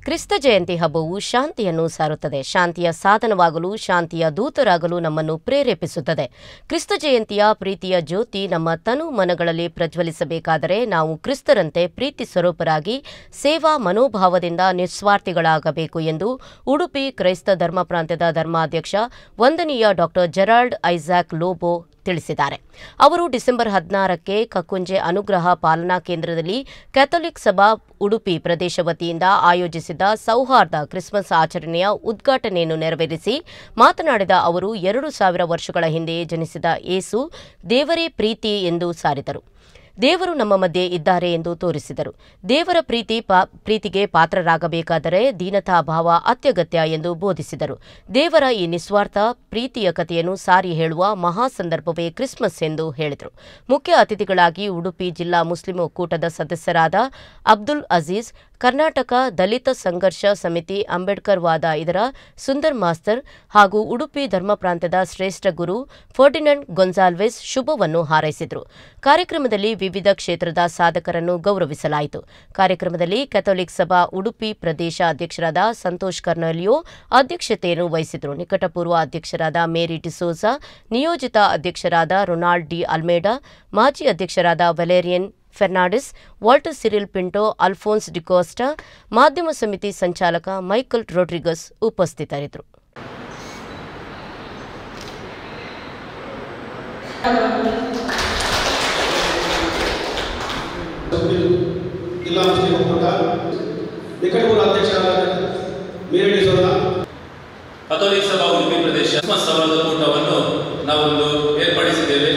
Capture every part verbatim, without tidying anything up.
ಕ್ರಿಸ್ತ ಜಯಂತಿ ಹಬ್ಬವು ಶಾಂತಿಯನ್ನು ಸಾರುತ್ತದೆ. ಶಾಂತಿಯ ಸಾಧನವಾಗಲು, ಶಾಂತಿಯ ದೂತರಾಗಲು ನಮ್ಮನ್ನು ಪ್ರೇರೇಪಿಸುತ್ತದೆ. ಕ್ರಿಸ್ತ ಜಯಂತಿಯ ಪ್ರೀತಿಯ ಜ್ಯೋತಿ ನಮ್ಮ ತನು ಮನಗಳಲ್ಲಿ ಪ್ರಜ್ವಲಿಸಬೇಕಾದರೆ ನಾವು ಕ್ರಿಸ್ತರಂತೆ ಪ್ರೀತಿ ಸ್ವರೂಪರಾಗಿ ಸೇವಾ ಮನೋಭಾವದಿಂದ ನಿಸ್ವಾರ್ಥಿಗಳಾಗಬೇಕು ಎಂದು ಉಡುಪಿ ಕ್ರೈಸ್ತ ಧರ್ಮ ಪ್ರಾಂತ್ಯದ ಧರ್ಮಾಧ್ಯಕ್ಷ ವಂದನೀಯ ಡಾಕ್ಟರ್ ಜೆರಾಲ್ಡ್ ಐಸಾಕ್ ಲೋಬೋ ತಿಳಿಸಿದ್ದಾರೆ. ಅವರು ಡಿಸೆಂಬರ್ ಹದಿನಾರಕ್ಕೆ ಕಕ್ಕುಂಜೆ ಅನುಗ್ರಹ ಪಾಲನಾ ಕೇಂದ್ರದಲ್ಲಿ ಕ್ಯಾಥೋಲಿಕ್ ಸಭಾ ಉಡುಪಿ ಪ್ರದೇಶ ವತಿಯಿಂದ ಆಯೋಜಿಸಿದ್ದ ಸೌಹಾರ್ದ ಕ್ರಿಸ್ಮಸ್ ಆಚರಣೆಯ ಉದ್ಘಾಟನೆಯನ್ನು ನೆರವೇರಿಸಿ ಮಾತನಾಡಿದ ಅವರು, ಎರಡು ಸಾವಿರ ವರ್ಷಗಳ ಹಿಂದೆಯೇ ಜನಿಸಿದ ಯೇಸು ದೇವರೇ ಪ್ರೀತಿ ಎಂದು ಸಾರಿದರು. ದೇವರು ನಮ್ಮ ಮಧ್ಯೆ ಇದ್ದಾರೆ ಎಂದು ತೋರಿಸಿದರು. ದೇವರ ಪ್ರೀತಿ ಪಾ ಪ್ರೀತಿಗೆ ಪಾತ್ರರಾಗಬೇಕಾದರೆ ದೀನತಾ ಭಾವ ಅತ್ಯಗತ್ಯ ಎಂದು ಬೋಧಿಸಿದರು. ದೇವರ ಈ ನಿಸ್ವಾರ್ಥ ಪ್ರೀತಿಯ ಕಥೆಯನ್ನು ಸಾರಿ ಹೇಳುವ ಮಹಾ ಸಂದರ್ಭವೇ ಕ್ರಿಸ್ಮಸ್ ಎಂದು ಹೇಳಿದರು. ಮುಖ್ಯ ಅತಿಥಿಗಳಾಗಿ ಉಡುಪಿ ಜಿಲ್ಲಾ ಮುಸ್ಲಿಂ ಒಕ್ಕೂಟದ ಸದಸ್ಯರಾದ ಅಬ್ದುಲ್ ಅಜೀಜ್, ಕರ್ನಾಟಕ ದಲಿತ ಸಂಘರ್ಷ ಸಮಿತಿ ಅಂಬೇಡ್ಕರ್ ವಾದ ಇದರ ಸುಂದರ್ ಮಾಸ್ತರ್ ಹಾಗೂ ಉಡುಪಿ ಧರ್ಮ ಪ್ರಾಂತ್ಯದ ಶ್ರೇಷ್ಠ ಗುರು ಫರ್ಡಿನಂಡ್ ಗೊನ್ಸಾಲ್ವೆಸ್ ಶುಭವನ್ನು ಹಾರೈಸಿದರು. ಕಾರ್ಯಕ್ರಮದಲ್ಲಿ ವಿವಿಧ ಕ್ಷೇತ್ರದ ಸಾಧಕರನ್ನು ಗೌರವಿಸಲಾಯಿತು. ಕಾರ್ಯಕ್ರಮದಲ್ಲಿ ಕ್ಯಾಥೋಲಿಕ್ ಸಭಾ ಉಡುಪಿ ಪ್ರದೇಶ ಅಧ್ಯಕ್ಷರಾದ ಸಂತೋಷ್ ಕರ್ನಲಿಯೋ ಅಧ್ಯಕ್ಷತೆಯನ್ನು ವಹಿಸಿದರು. ನಿಕಟಪೂರ್ವ ಅಧ್ಯಕ್ಷರಾದ ಮೇರಿ ಡಿಸೋಜಾ, ನಿಯೋಜಿತ ಅಧ್ಯಕ್ಷರಾದ ರೊನಾಲ್ಡ್ ಡಿ ಅಲ್ಮೇಡಾ, ಮಾಜಿ ಅಧ್ಯಕ್ಷರಾದ Valerian Fernandes, Walter Cyril Pinto, Alphonse D'Costa, ಮಾಧ್ಯಮ ಸಮಿತಿ ಸಂಚಾಲಕ ಮೈಕಲ್ ರೊಡ್ರಿಗಸ್ ಉಪಸ್ಥಿತರಿದ್ದರು. ಜಿಲ್ಲಾ ಮುಸ್ಲಿಂ ಒಕ್ಕೂಟ ನಿಕಟಪೂರ್ವ ಅಧ್ಯಕ್ಷರಾದ ಮೇರಿ ಡಿಸೋಜಾ, ಕಥೋಲಿಕ್ ಸಭಾ ಉಡುಪಿ ಪ್ರದೇಶ ಕ್ರಿಸ್ಮಸ್ ಸೌಹಾರ್ದ ಕೂಟವನ್ನು ನಾವೊಂದು ಏರ್ಪಡಿಸಿದ್ದೇವೆ.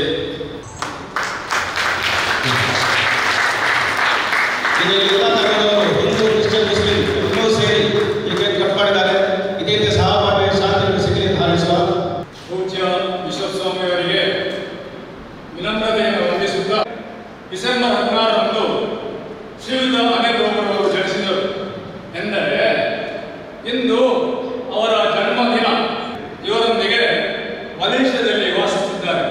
ಎಲ್ಲ ಧರ್ಮದವರು ಹಿಂದೂ, ಕ್ರಿಶ್ಚಿಯನ್, ಮುಸ್ಲಿಂ ಎಲ್ಲರೂ ಸೇರಿ ಈ ಕೇಕ್ ಕಟ್ ಮಾಡಿದ್ದಾರೆ. ಇದೇ ರೀತಿ ಸಹಬಾಳ್ವೆ ಶಾಂತಿಯನ್ನು ಸಿಗಲಿ ಅಂತ ಹಾರೈಸುವ ಪೂಜ್ಯ ಬಿಷಪ್ ಸ್ವಾಮಿಯವರಿಗೆ ವಿನಮ್ರತೆಯನ್ನು ವಂದಿಸುತ್ತಾ, ಡಿಸೆಂಬರ್ ಹದಿನಾರರಂದು ಶ್ರೀಯುತ ಅನಿಲ್ ರೋಮರವರು ಜನಿಸಿದರು ಎಂದರೆ ಇಂದು ಅವರ ಜನ್ಮದಿನ. ಇವರೊಂದಿಗೆ ಮಲೇಷ್ಯಾದಲ್ಲಿ ವಾಸಿಸುತ್ತಿದ್ದಾರೆ.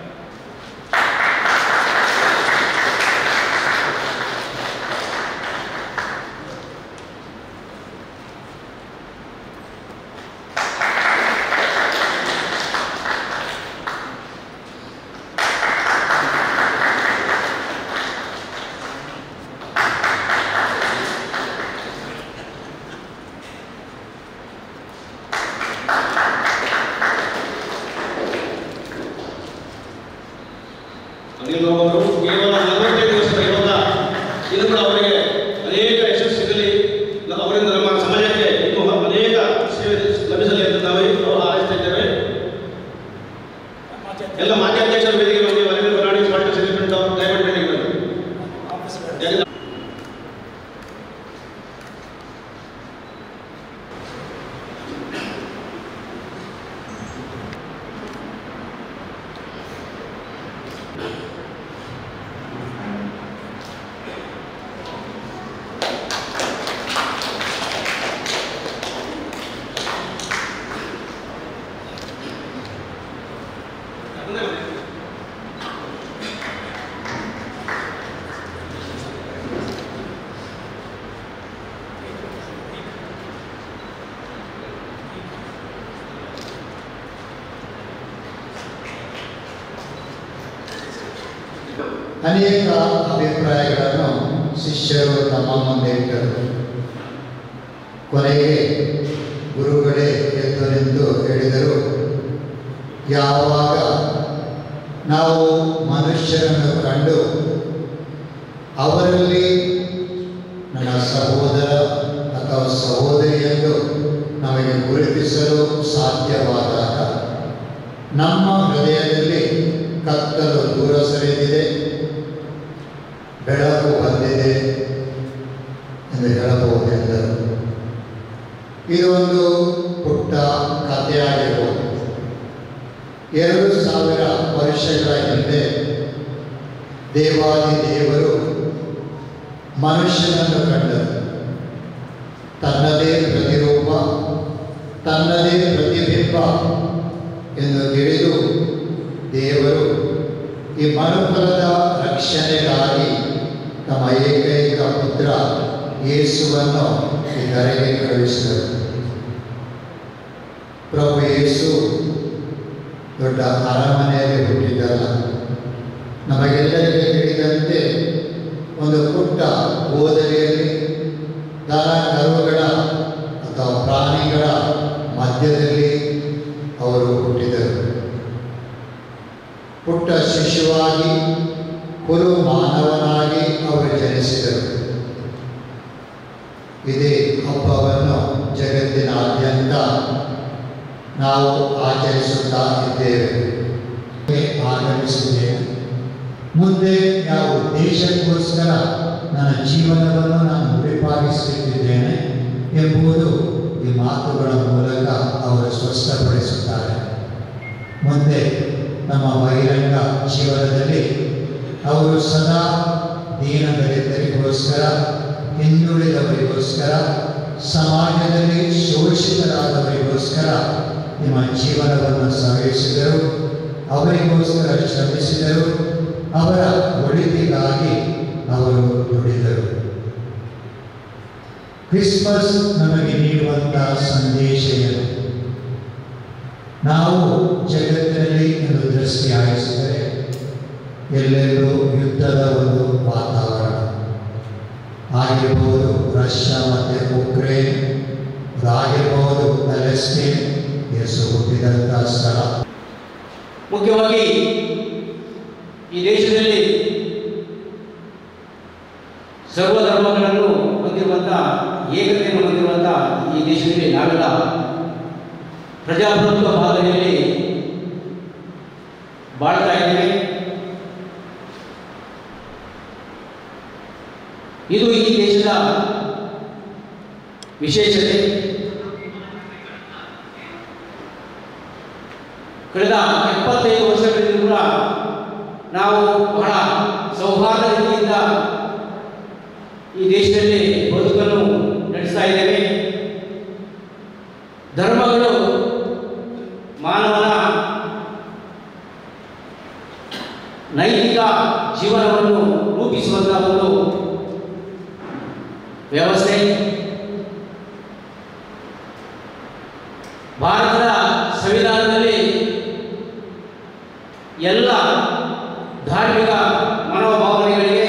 ಅನಿಲ್ ಅವರು ಕೇವಲ ನಲವತ್ತೈದು ವರ್ಷದ ಯೋಧ. ಇದು ಕೂಡ ಅವರಿಗೆ ಅನೇಕ ಯಶಸ್ಸು ಸಿಗಲಿ, ಅವರಿಂದ ನಮ್ಮ ಸಮಾಜಕ್ಕೆ ಇನ್ನೂ ಅನೇಕ ಸೇವೆ ಲಭಿಸಲಿ ಅಂತ ನಾವು ಹಾರೈಸ್ತಾ ಇದ್ದೇವೆ. ಎಲ್ಲ ಮಾಜಿ ಅಧ್ಯಕ್ಷರ ವೇದಿಕೆ ಬಗ್ಗೆ ವರದಿ ಫರ್ನಾಂಡಿಸ್, ವಾಲ್ಟರ್ ಸಿರಿಲ್ ಪಿಂಟೋ ದಯವಿಟ್ಟು ವೇದಿಕೆ ಬನ್ನಿ. ಅನೇಕ ಅಭಿಪ್ರಾಯಗಳನ್ನು ಶಿಷ್ಯರು ತಮ್ಮ ಮುಂದೆ ಇಟ್ಟರು. ಕೊನೆಗೆ ಗುರುಗಳೇ ಎದ್ದು ನಿಂತು ಹೇಳಿದರು, ಯಾವಾಗ ನಾವು ಮನುಷ್ಯರನ್ನು ಕಂಡು ಅವರಲ್ಲಿ ನನ್ನ ಸಹೋದರ ಅಥವಾ ಸಹೋದರಿಯೆಂದು ನಮಗೆ ಗುರುತಿಸಲು ಸಾಧ್ಯವಾದಾಗ ನಮ್ಮ ಹೃದಯದಲ್ಲಿ ಕತ್ತಲು ದೂರ ಸರಿದಿದೆ, ಬೆಳಕು ಬಂದಿದೆ ಎಂದು ಹೇಳಬಹುದೆಂದರು. ಇದು ಒಂದು ಪುಟ್ಟ ಕಥೆಯಾಗಿರಬಹುದು. ಎರಡು ಸಾವಿರ ವರ್ಷಗಳ ಹಿಂದೆ ದೇವಾದಿ ದೇವರು ಮನುಷ್ಯನನ್ನು ಕಂಡರು. ತನ್ನದೇ ಪ್ರತಿರೂಪ, ತನ್ನದೇ ಪ್ರತಿಬಿಂಬ ಎಂದು ತಿಳಿದು ದೇವರು ಈ ಮನುಕುಲದ ರಕ್ಷಣೆಗಾಗಿ ತಮ್ಮ ಏಕೈಕ ಪುತ್ರ ಯೇಸುವನ್ನು ಈ ಧರೆಗೆ ಕಳುಹಿಸಿದರು. ಪ್ರಭು ಯೇಸು ದೊಡ್ಡ ಅರಮನೆಯಲ್ಲಿ ಹುಟ್ಟಿದ್ದಲ್ಲ. ನಮಗೆಲ್ಲರಿಗೆ ತಿಳಿದಂತೆ ಒಂದು ಪುಟ್ಟ ಗೋದಲಿಯಲ್ಲಿ ದನ ಕರುಗಳ ಅಥವಾ ಪ್ರಾಣಿಗಳ ಮಧ್ಯದಲ್ಲಿ ಅವರು ಹುಟ್ಟಿದರು. ಪುಟ್ಟ ಶಿಶುವಾಗಿ ಕುರು ಮಾನವನಾಗಿ ಅವರು ಜನಿಸಿದರು. ಇದೇ ಹಬ್ಬವನ್ನು ಜಗತ್ತಿನಾದ್ಯಂತ ನಾವು ಆಚರಿಸುತ್ತಾ ಇದ್ದೇವೆ, ಆಗಮಿಸಿದ್ದೇವೆ. ಮುಂದೆ ಯಾವ ಉದ್ದೇಶಕ್ಕೋಸ್ಕರ ನನ್ನ ಜೀವನವನ್ನು ನಾನು ಮುಡಿಪಾಗಿಸುತ್ತಿದ್ದೇನೆ ಎಂಬುದು ಈ ಮಾತುಗಳ ಮೂಲಕ ಅವರು ಸ್ಪಷ್ಟಪಡಿಸುತ್ತಾರೆ. ಮುಂದೆ ನಮ್ಮ ಬಹಿರಂಗ ಜೀವನದಲ್ಲಿ ಅವರು ಸದಾ ದೀನದಲಿತರಿಗೋಸ್ಕರ, ಹಿಂದುಳಿದವರಿಗೋಸ್ಕರ, ಸಮಾಜದಲ್ಲಿ ಶೋಷಿತರಾದವರಿಗೋಸ್ಕರ ನಿಮ್ಮ ಜೀವನವನ್ನು ಸವೆಸಿದರು, ಅವರಿಗೋಸ್ಕರ ಶ್ರಮಿಸಿದರು, ಅವರ ಒಳಿತಿಗಾಗಿ ಅವರು ದುಡಿದರು. ಕ್ರಿಸ್ಮಸ್ ನಮಗೆ ನೀಡುವಂತಹ ಸಂದೇಶ ಏನು? ನಾವು ಜಗತ್ತಿನಲ್ಲಿ ಒಂದು ದೃಷ್ಟಿ ಹಾಯಿಸಿದರೆ ಎಲ್ಲೆಲ್ಲೂ ಯುದ್ಧದ ಒಂದು ವಾತಾವರಣ ಆಗಿರ್ಬೋದು. ರಷ್ಯಾ ಮತ್ತು ಉಕ್ರೇನ್, ಆಗಿರ್ಬೋದು ಪ್ಯಾಲೆಸ್ಟೈನ್, ಯೇಸು ಹುಟ್ಟಿದಂಥ ಸ್ಥಳ. ಮುಖ್ಯವಾಗಿ ಈ ದೇಶದಲ್ಲಿ ಸರ್ವಧರ್ಮಗಳನ್ನು ಹೊಂದಿರುವಂಥ, ಏಕತೆಯನ್ನು ಹೊಂದಿರುವಂಥ ಈ ದೇಶದಲ್ಲಿ ನಾವೆಲ್ಲ ಪ್ರಜಾಪ್ರಭುತ್ವ ಮಾದರಿಯಲ್ಲಿ ಬಾಳ್ತಾ ಇದ್ದೇವೆ. ಇದು ಈ ದೇಶದ ವಿಶೇಷತೆ. ಕಳೆದ ಎಪ್ಪತ್ತೈದು ವರ್ಷಗಳಿಂದ ಕೂಡ ನಾವು ಬಹಳ ಸೌಹಾರ್ದ ರೀತಿಯಿಂದ ಈ ದೇಶದಲ್ಲಿ ಬದುಕನ್ನು ನಡೆಸ್ತಾ ಇದ್ದೇವೆ. ಧರ್ಮಗಳು ಮಾನವನ ನೈತಿಕ ಜೀವನವನ್ನು ರೂಪಿಸುವಂತಹ ಒಂದು ವ್ಯವಸ್ಥೆ. ಭಾರತದ ಸಂವಿಧಾನದಲ್ಲಿ ಎಲ್ಲ ಧಾರ್ಮಿಕ ಮನೋಭಾವನೆಗಳಿಗೆ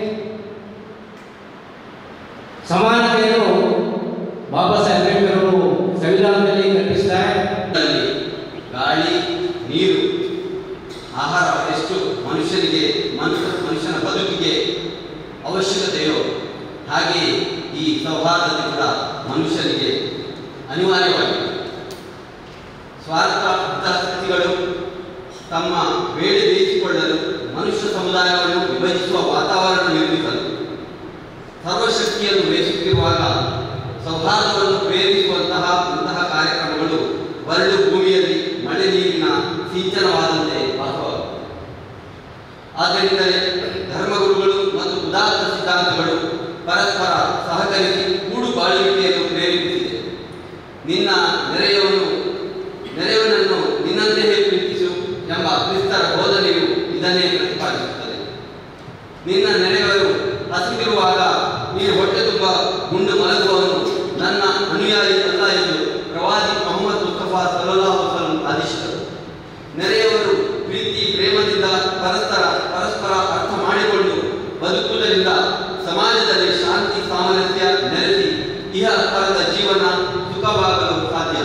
ಸಮಾನತೆಯನ್ನು ಬಾಬಾ ಸಾಹೇಬ್ ಅಂಬೇಡ್ಕರ್ ಅವರು ಸಂವಿಧಾನದಲ್ಲಿ ಕಲ್ಪಿಸಿದ್ದಾರೆ. ಗಾಳಿ, ನೀರು, ಆಹಾರ ಎಷ್ಟು ಮನುಷ್ಯನಿಗೆ ಮನುಷ್ಯ ಮನುಷ್ಯನ ಬದುಕಿಗೆ ಅವಶ್ಯಕತೆಯೋ ಹಾಗೆ ಈ ಸೌಹಾರ್ದತೆ ಕೂಡ ಮನುಷ್ಯನಿಗೆ ಅನಿವಾರ್ಯವಾಗಿದೆ. ಸ್ವಾರ್ಥ ಹಿತಾಸಕ್ತಿಗಳು ತಮ್ಮ ಬೇಳೆ ಬೇಯಿಸಿಕೊಳ್ಳಲು ಮನುಷ್ಯ ಸಮುದಾಯವನ್ನು ವಿಭಜಿಸುವ ವಾತಾವರಣ ನಿರ್ಮಿಸಲು ಸರ್ವಶಕ್ತಿಯನ್ನು ವಹಿಸುತ್ತಿರುವಾಗ ಸೌಹಾರ್ದವನ್ನು ಪ್ರೇರಿಸುವಂತಹ ಇಂತಹ ಕಾರ್ಯಕ್ರಮಗಳು ಬರಡು ಭೂಮಿಯಲ್ಲಿ ಮಳೆ ನೀರಿನ ಸಿಂಚನವಾದಂತೆ ಭಾಸವಾಗುತ್ತದೆ. ಆದ್ದರಿಂದಲೇ ಧರ್ಮಗುರುಗಳು ಮತ್ತು ಉದಾತ್ತ ಸಿದ್ಧಾಂತಗಳು ಪರಸ್ಪರ ಸಹಕರಿಸಿ ಕೂಡು ಬಾಳುವಿಕೆಯನ್ನು ಪ್ರೇರೇಪಿಸಿದೆ. ನಿನ್ನ ನೆರೆಯವನು ನೆರೆಯವನನ್ನು ನಿನ್ನಂತೆಯೇ ಪ್ರೀತಿಸು ಎಂಬ ಕ್ರಿಸ್ತರ ಬೋಧನೆಯು ಇದನ್ನೇ ಪ್ರತಿಪಾದಿಸುತ್ತದೆ. ನಿನ್ನ ನೆರೆಯವರು ಹಸಿದಿರುವಾಗ ನೀನು ಹೊಟ್ಟೆ ತುಂಬ ಗುಂಡು ಮಲಗುವವನು ನನ್ನ ಅನುಯಾಯಿ ಅಲ್ಲ ಎಂದು ಪ್ರವಾದಿ ಮೊಹಮ್ಮದ್ ಮುಸ್ತಫಾ ಸಲ್ಲಲ್ಲಾಹು ಅಲೈಹಿ ವಸಲ್ಲಂ ಆದೇಶಿಸಿದರು. ನೆರೆಯವರು ಪ್ರೀತಿ ಪ್ರೇಮದಿಂದ ಪರಸ್ಪರ ಪರಸ್ಪರ ಅರ್ಥ ಮಾಡಿಕೊಂಡು ಬದುಕುವುದರಿಂದ ಸಮಾಜದಲ್ಲಿ ಶಾಂತಿ ಸಾಮರಸ್ಯ ನೆಲೆಸಿ ಇಹ ಪರದ ಜೀವನ ಸುಖವಾಗಲು ಸಾಧ್ಯ.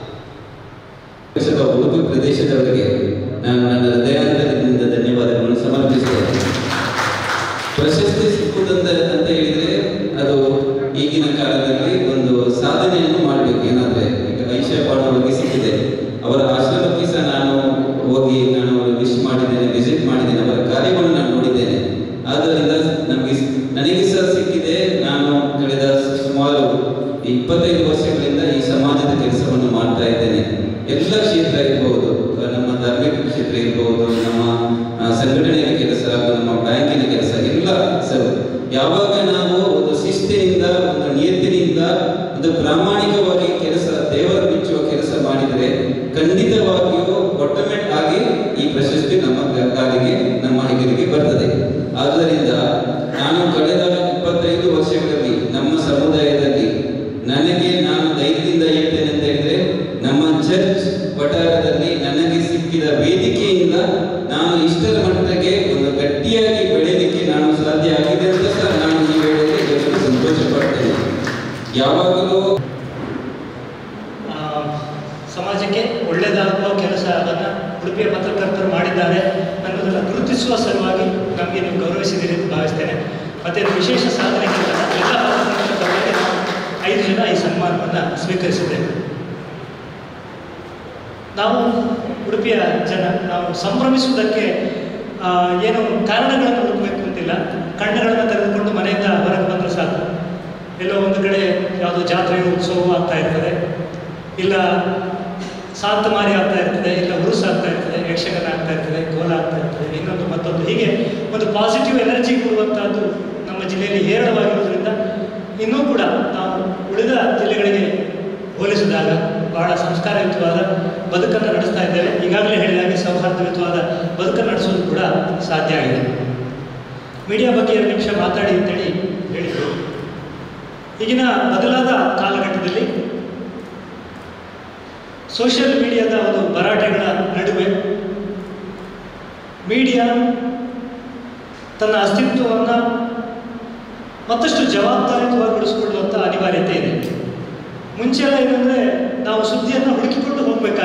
ಉಡುಪಿ ಪ್ರದೇಶದವರಿಗೆ ನಾನು ನನ್ನ ಹೃದಯಾಂತರದಿಂದ ಧನ್ಯವಾದಗಳನ್ನು ಸಮರ್ಪಿಸುತ್ತೇನೆ. ಪ್ರಶಸ್ತಿ ಸಿಕ್ಕುವುದಂತ ಅಂತ ಹೇಳಿದರೆ ಅದು ಈಗಿನ ಕಾಲದಲ್ಲಿ ಒಂದು ಸಾಧನೆಯನ್ನು ಮಾಡಬೇಕು. ಏನಾದರೆ ಈಗ ಐಷಾ ಅವರಿಗೆ ಸಿಕ್ಕಿದೆ, ಅವರ ಆಶ್ರಮಕ್ಕೆ ಸಹ ನಾನು ಹೋಗಿ ನಾನು ವಿಶ್ ಮಾಡಿದ್ದೇನೆ, ವಿಸಿಟ್ ಮಾಡಿದ್ದೇನೆ, ಅವರ ಕಾರ್ಯವನ್ನು ನಾನು ನೋಡಿದ್ದೇನೆ. ಆದ್ದರಿಂದ ನಮಗೆ ನನಗೆ ಸಹ ಸಿಕ್ಕಿದೆ. ನಾನು ಕಳೆದ ಸುಮಾರು ಇಪ್ಪತ್ತೈದು ವರ್ಷಗಳಿಂದ ಈ ಸಮಾಜದ ಕೆಲಸವನ್ನು ಮಾಡ್ತಾ ಇದ್ದೇನೆ. ಎಲ್ಲ ಕ್ಷೇತ್ರ ಇರ್ಬೋದು, ನಮ್ಮ ಧಾರ್ಮಿಕ ಕ್ಷೇತ್ರ ಇರ್ಬೋದು, ನಮ್ಮ ಸಂಘಟನೆಯ ಕೆಲಸ, ನಮ್ಮ ಬ್ಯಾಂಕಿನ ಕೆಲಸ, ಎಲ್ಲ ಸರ್ ಯಾವಾಗ ನಾವು ಒಂದು ಶಿಸ್ತಿನಿಂದ ಒಂದು ನಿಯತ್ತಿನಿಂದ ಒಂದು ಪ್ರಾಮಾಣಿಕವಾಗಿ ಕೆಲಸ, ದೇವರ ಮೆಚ್ಚುವ ಕೆಲಸ ಮಾಡಿದರೆ ಖಂಡಿತವಾಗಿಯೂ ಆಟೋಮೆಟಿಕ್ ಆಗಿ ಈ ಪ್ರಶಸ್ತಿ ನಮ್ಮ ಕಾಲಿಗೆ ನಮ್ಮ ಹೆಗಲಿಗೆ ಬರ್ತದೆ. ಆದ್ದರಿಂದ ನಾನು ಕಳೆದ ಇಪ್ಪತ್ತೈದು ವರ್ಷಗಳಲ್ಲಿ ನಮ್ಮ ನನಗೆ ನಾನು ಧೈರ್ಯದಿಂದ ಹೇಳ್ತೇನೆ ಅಂತ ಹೇಳಿದ್ರೆ, ನಮ್ಮ ಚರ್ಚ್ ವಠಾರದಲ್ಲಿ ನನಗೆ ಸಿಕ್ಕಿದ ವೇದಿಕೆಯಿಂದ ನಾನು ಇಷ್ಟರ ಮಟ್ಟಿಗೆ ಒಂದು ಗಟ್ಟಿಯಾಗಿ ಬೆಳೆಯಲಿಕ್ಕೆ ನಾನು ಸಾಧ್ಯ ಆಗಿದೆ ಅಂತ ಸಹ ನಾನು ಈ ವೇಳೆಯಲ್ಲಿ ದೇವರಿಗೆ ಸಂತೋಷ ಪಡ್ತೇನೆ. ಯಾವಾಗಲೂ ಸಮಾಜಕ್ಕೆ ಒಳ್ಳೆಯದಾಗುವ ಕೆಲಸವನ್ನು ಉಡುಪಿಯ ಪತ್ರಕರ್ತರು ಮಾಡಿದ್ದಾರೆ ಅನ್ನೋದನ್ನು ಗುರುತಿಸುವ ಸಲುವಾಗಿ ನಮಗೆ ನೀವು ಗೌರವಿಸಿದ್ದೀರಿ ಎಂದು ಭಾವಿಸ್ತೇನೆ. ಮತ್ತು ವಿಶೇಷ ಸಾಧನೆಗಿಂತ ಎಲ್ಲ ಪತ್ರಕರ್ತರಿಗೆ ನಾವು ಐದು ಜನ ಈ ಸನ್ಮಾನವನ್ನು ಸ್ವೀಕರಿಸಿದ್ದೇವೆ. ನಾವು ಉಡುಪಿಯ ಜನ ನಾವು ಸಂಭ್ರಮಿಸುವುದಕ್ಕೆ ಏನು ಕಾರಣಗಳನ್ನು ಹುಡುಕಬೇಕು ಅಂತಿಲ್ಲ. ಕಣ್ಣುಗಳನ್ನು ತೆಗೆದುಕೊಂಡು ಮನೆಯಿಂದ ಹೊರಗೆ ಬಂದರೆ ಸಾಕು. ಎಲ್ಲೋ ಒಂದು ಕಡೆ ಯಾವುದೋ ಜಾತ್ರೆಯು ಉತ್ಸವ ಆಗ್ತಾ ಇರ್ತದೆ, ಇಲ್ಲ ಸಾಂತ ಮಾರಿ ಆಗ್ತಾ ಇರ್ತದೆ, ಇಲ್ಲ ಉರುಸು ಆಗ್ತಾ ಇರ್ತದೆ, ಯಕ್ಷಗಾನ ಆಗ್ತಾ ಇರ್ತದೆ, ಗೋಲ ಆಗ್ತಾ ಇರ್ತದೆ, ಇನ್ನೊಂದು ಮತ್ತೊಂದು, ಹೀಗೆ ಒಂದು ಪಾಸಿಟಿವ್ ಎನರ್ಜಿ ಕೊಡುವಂಥದ್ದು ನಮ್ಮ ಜಿಲ್ಲೆಯಲ್ಲಿ ಹೇರಳವಾಗಿರೋದ್ರಿಂದ ಇನ್ನೂ ಕೂಡ ನಾವು ಉಳಿದ ಜಿಲ್ಲೆಗಳಿಗೆ ಹೋಲಿಸಿದಾಗ ಬಹಳ ಸಂಸ್ಕಾರಯುತವಾದ ಬದುಕನ್ನು ನಡೆಸ್ತಾ ಇದ್ದೇವೆ. ಈಗಾಗಲೇ ಹೇಳಿದಾಗೆ ಸೌಹಾರ್ದಯುತವಾದ ಬದುಕನ್ನು ನಡೆಸೋದು ಕೂಡ ಸಾಧ್ಯ ಆಗಿದೆ. ಮೀಡಿಯಾ ಬಗ್ಗೆ ಎರಡು ನಿಮಿಷ ಮಾತಾಡಿ ಅಂತೇಳಿ ಹೇಳಿದರು. ಈಗಿನ ಬದಲಾದ ಕಾಲಘಟ್ಟದಲ್ಲಿ ಸೋಷಿಯಲ್ ಮೀಡಿಯಾದ ಒಂದು ಭರಾಟೆಗಳ ನಡುವೆ ಮೀಡಿಯಾ ತನ್ನ ಅಸ್ತಿತ್ವವನ್ನು ಮತ್ತಷ್ಟು ಜವಾಬ್ದಾರಿಯುತವಾಗಿ ಉಳಿಸಿಕೊಳ್ಳುವಂಥ ಅನಿವಾರ್ಯತೆ ಇದೆ. ಮುಂಚೆಲ್ಲ ಏನಂದರೆ ನಾವು ಸುದ್ದಿಯನ್ನು ಹುಡುಕಿ